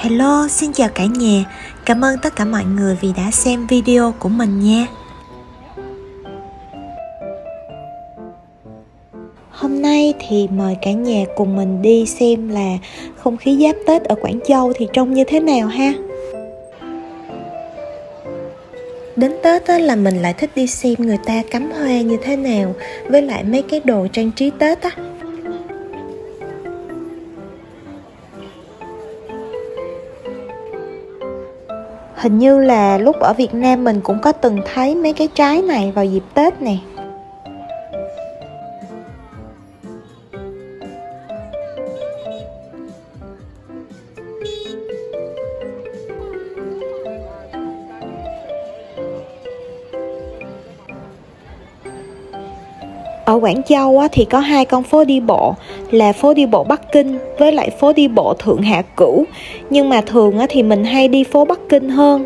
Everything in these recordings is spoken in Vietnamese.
Hello, xin chào cả nhà. Cảm ơn tất cả mọi người vì đã xem video của mình nha. Hôm nay thì mời cả nhà cùng mình đi xem là không khí giáp Tết ở Quảng Châu thì trông như thế nào ha. Đến Tết á, là mình lại thích đi xem người ta cắm hoa như thế nào, với lại mấy cái đồ trang trí Tết á. Hình như là lúc ở Việt Nam mình cũng có từng thấy mấy cái trái này vào dịp Tết nè. Ở Quảng Châu á, thì có hai con phố đi bộ là phố đi bộ Bắc Kinh với lại phố đi bộ Thượng Hạ Cửu. Nhưng mà thường á, thì mình hay đi phố Bắc Kinh hơn.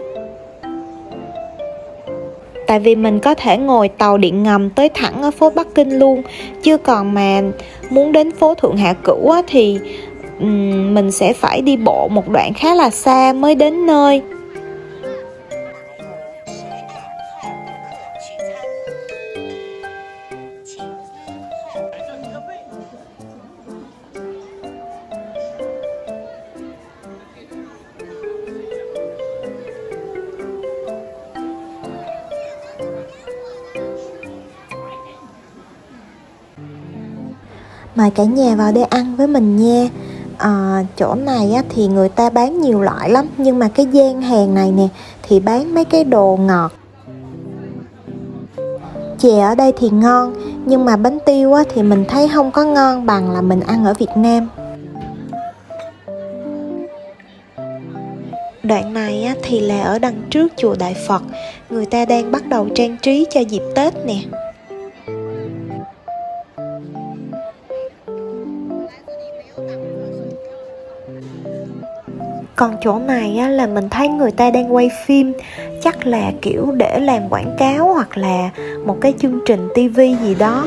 Tại vì mình có thể ngồi tàu điện ngầm tới thẳng ở phố Bắc Kinh luôn. Chứ còn mà muốn đến phố Thượng Hạ Cửu á, thì mình sẽ phải đi bộ một đoạn khá là xa mới đến nơi. Mời cả nhà vào đây ăn với mình nha. Chỗ này á, thì người ta bán nhiều loại lắm. Nhưng mà cái gian hàng này nè thì bán mấy cái đồ ngọt. Chè ở đây thì ngon, nhưng mà bánh tiêu á, thì mình thấy không có ngon bằng là mình ăn ở Việt Nam. Đoạn này á, thì là ở đằng trước chùa Đại Phật. Người ta đang bắt đầu trang trí cho dịp Tết nè. Còn chỗ này á, là mình thấy người ta đang quay phim. Chắc là kiểu để làm quảng cáo hoặc là một cái chương trình TV gì đó.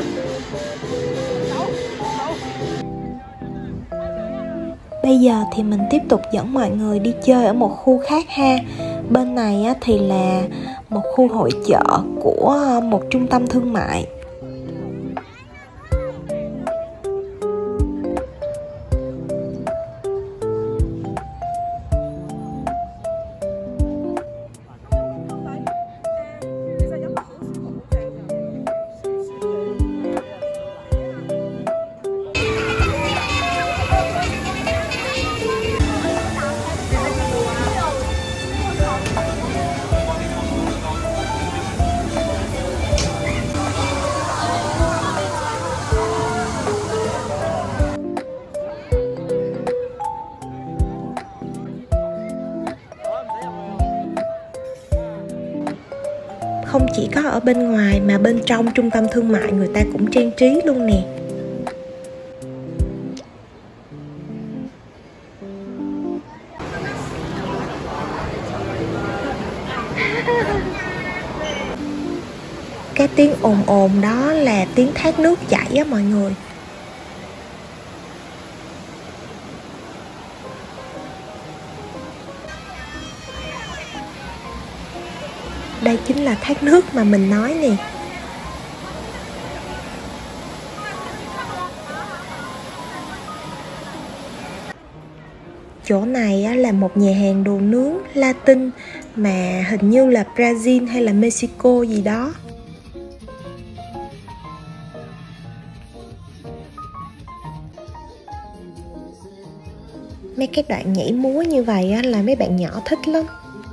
Bây giờ thì mình tiếp tục dẫn mọi người đi chơi ở một khu khác ha. Bên này á, thì là một khu hội chợ của một trung tâm thương mại. Không chỉ có ở bên ngoài mà bên trong trung tâm thương mại người ta cũng trang trí luôn nè. Cái tiếng ồn ồn đó là tiếng thác nước chảy á mọi người. Đây chính là thác nước mà mình nói nè. Chỗ này á, là một nhà hàng đồ nướng Latin mà hình như là Brazil hay là Mexico gì đó. Mấy cái đoạn nhảy múa như vậy á, là mấy bạn nhỏ thích lắm.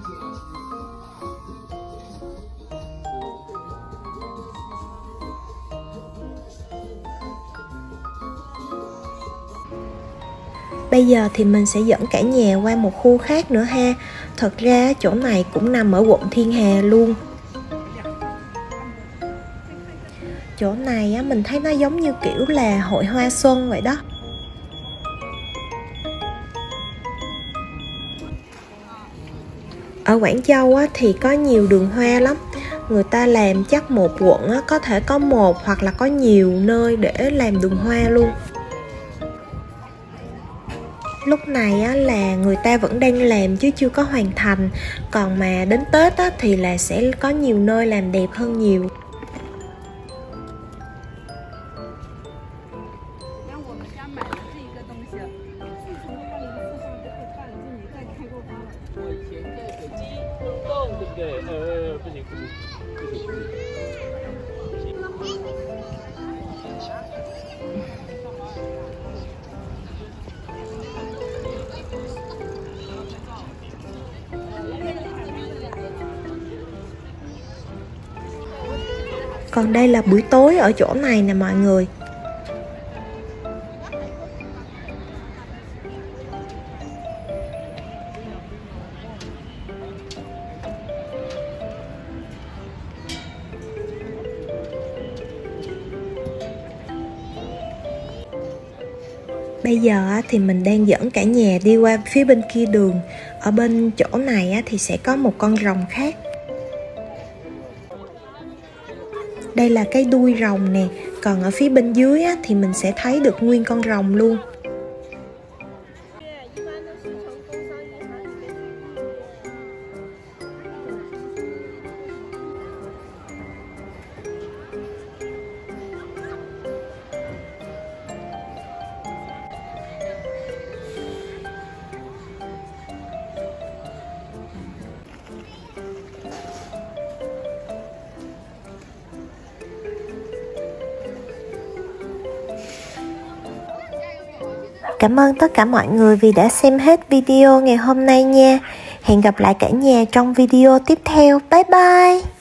Bây giờ thì mình sẽ dẫn cả nhà qua một khu khác nữa ha. Thật ra chỗ này cũng nằm ở quận Thiên Hà luôn. Chỗ này á, mình thấy nó giống như kiểu là hội hoa xuân vậy đó. Ở Quảng Châu á, thì có nhiều đường hoa lắm. Người ta làm chắc một quận á, có thể có một hoặc là có nhiều nơi để làm đường hoa luôn. Lúc này á, là người ta vẫn đang làm chứ chưa có hoàn thành. Còn mà đến Tết á, thì là sẽ có nhiều nơi làm đẹp hơn nhiều. Còn đây là buổi tối ở chỗ này nè mọi người. Bây giờ thì mình đang dẫn cả nhà đi qua phía bên kia đường. Ở bên chỗ này thì sẽ có một con rồng khác. Đây là cái đuôi rồng nè. Còn ở phía bên dưới thì mình sẽ thấy được nguyên con rồng luôn. Cảm ơn tất cả mọi người vì đã xem hết video ngày hôm nay nha. Hẹn gặp lại cả nhà trong video tiếp theo. Bye bye!